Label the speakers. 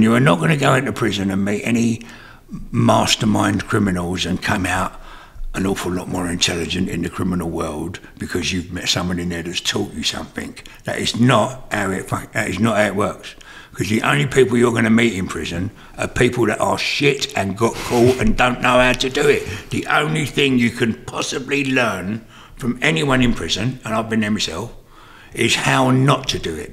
Speaker 1: You are not going to go into prison and meet any mastermind criminals and come out an awful lot more intelligent in the criminal world because you've met someone in there that's taught you something. That is not how it works. Because the only people you're going to meet in prison are people that are shit and got caught and don't know how to do it. The only thing you can possibly learn from anyone in prison, and I've been there myself, is how not to do it.